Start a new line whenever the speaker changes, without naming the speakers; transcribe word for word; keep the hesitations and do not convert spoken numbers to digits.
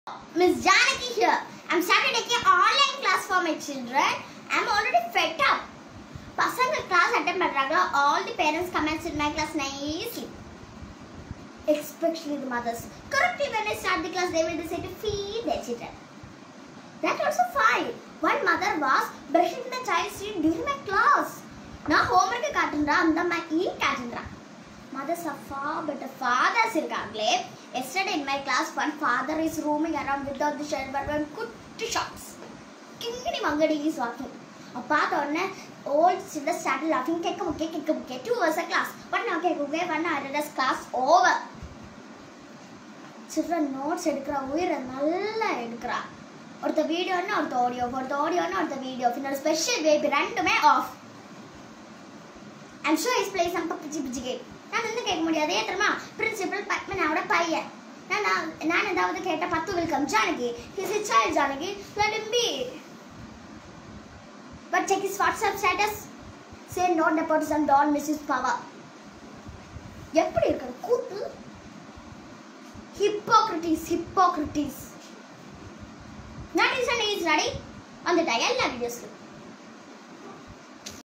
Miss Janaki here. I'm started taking online class for my children. I'm already fed up. Pasanga class attend பண்றாங்க. All the parents come and sit in my class nicely. Especially the mothers. Correctly when I start the class, they will decide to feed their children. That also fine. One mother was brushing the child's teeth during my class. நான் homework காட்டுறா அந்த அம்மா ஈ காட்டுறா. Mothers are far better. Fathers இருக்காங்களே. Yesterday in my class, one father is roaming around without the shirt but one good shots. Kingni Mangadi is walking. Apart on old children started laughing. Kekka mukke kekka mukke. Two was a class. But now kekka mukke one hour class over. Children notes எடுக்கறா உயிர நல்லா எடுக்கறா. ஒருத்த வீடியோன்னா ஒருத்த audio, ஒருத்த ஆடியோன்னா ஒருத்த video. பின்னர் special baby ரெண்டுமே off. I'm sure he's playing some pichi pichi game. நான் வந்து கேட்க முடியாது ஏற்றமா பிரின்சிபல் பத்மனாவோட பையன் நான் நான் ஏதாவது கேட்ட பத்து welcome Janaki he's a child Janaki let him be but check his WhatsApp status say no nepotism don't miss his power எப்படி இருக்கு கூத்து hypocrites hypocrites not is ready on the dial videos